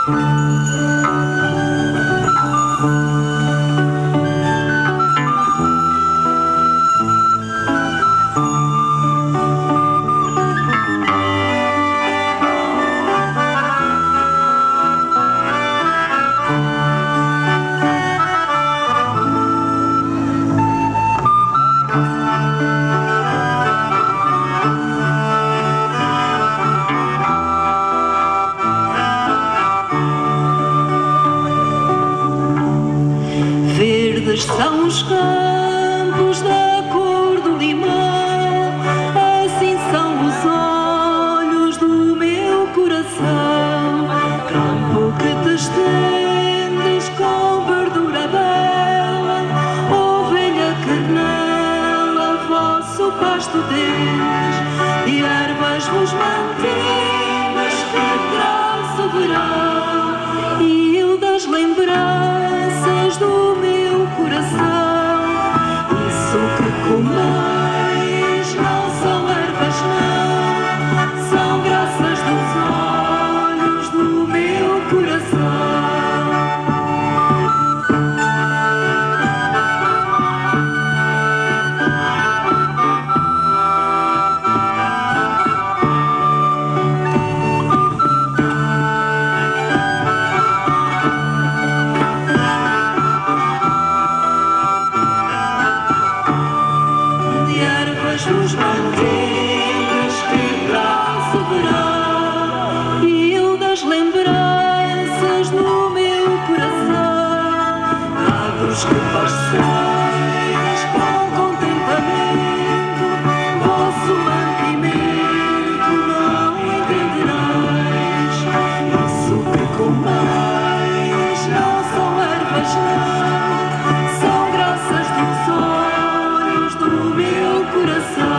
Verdes são os campos da cor do limão, assim são os olhos do meu coração. Campo que te estendes com verdura bela, ovelha que nela vosso pasto tens, e ervas vos mantens, que traz o verão, e eu das lembranças do meu coração. Isso que comeis não são ervas, não, são graças dos olhos do meu coração. Os manteigas que traz o verão, e eu das lembranças no meu coração. Dados que passeis com contentamento, vosso mantimento não entendereis. Isso que comeis não são ervas, não, são graças dos olhos do meu coração.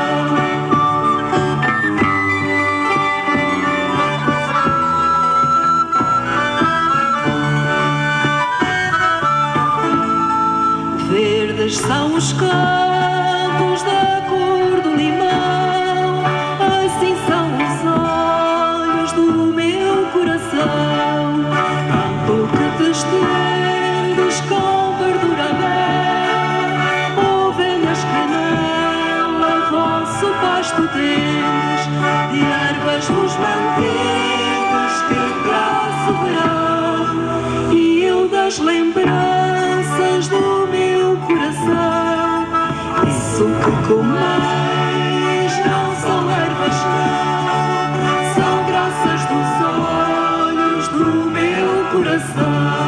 Verdes são os campos da cor do limão, assim são os olhos do meu coração. Campo que te estendes com verdura bela, ovelhas que nela vosso pasto tens, e ervas vos mantens, que traz o verão, e eu das lembranças do meu coração. Isso que comeis não são ervas, não, são graças dos olhos do meu coração.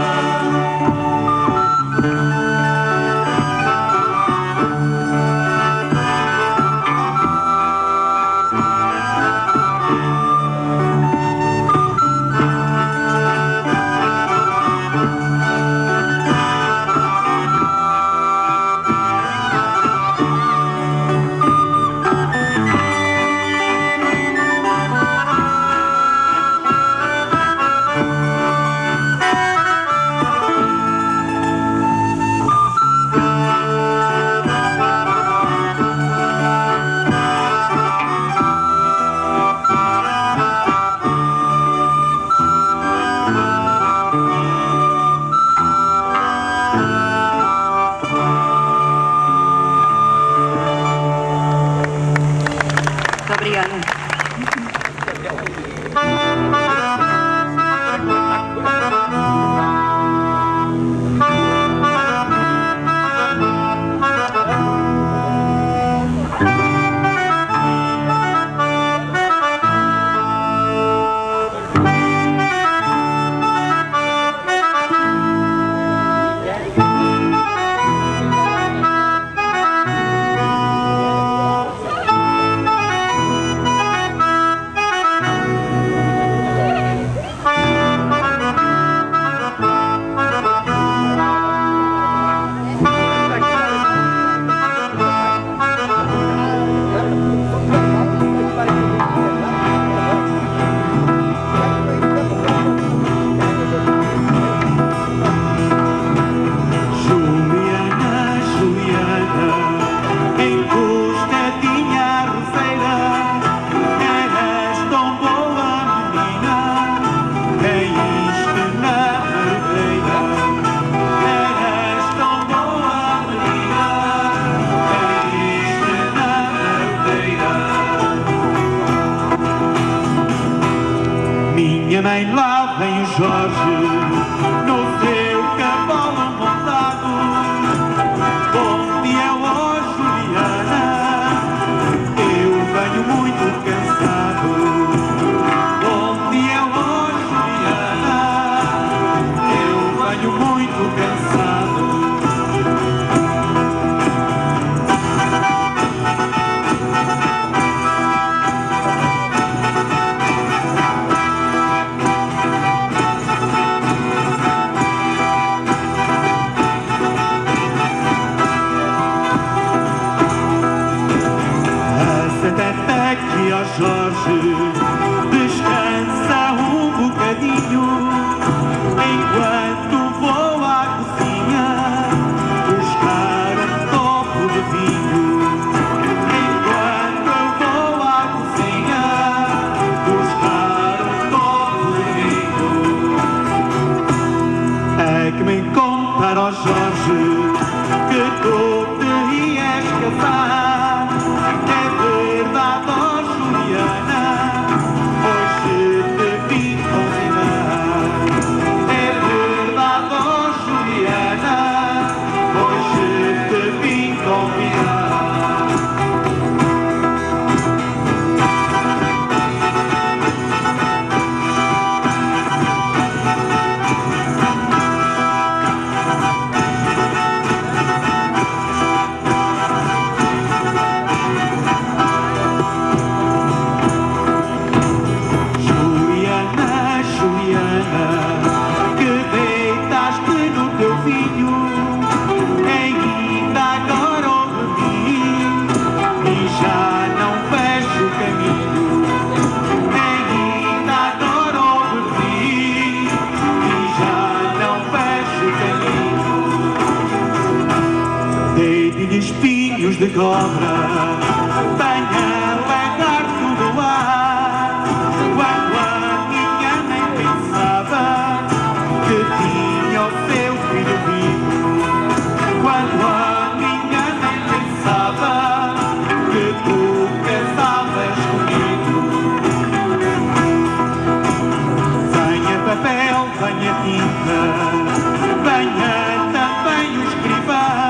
minha mãe, lá vem o Jorge, no seu cavalo montado. Bom dia, ó Juliana, eu venho muito cansado. Bom dia, ó Juliana, eu venho muito cansado. Até que ó Jorge, descansa um bocadinho, enquanto vou à cozinha buscar um copo de vinho. Enquanto eu vou à cozinha buscar um copo de vinho, é que me contaram, ó Jorge, que tu te ias casar. Dei-lhe espinhos de cobra, venha levar tudo lá. Quando a minha mãe pensava que tinha o seu filho vivo, quando a minha mãe pensava que tu casavas comigo. Venha papel, venha tinta, venha também o escrivão.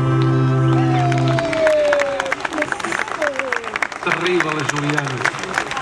Terrível a Juliana.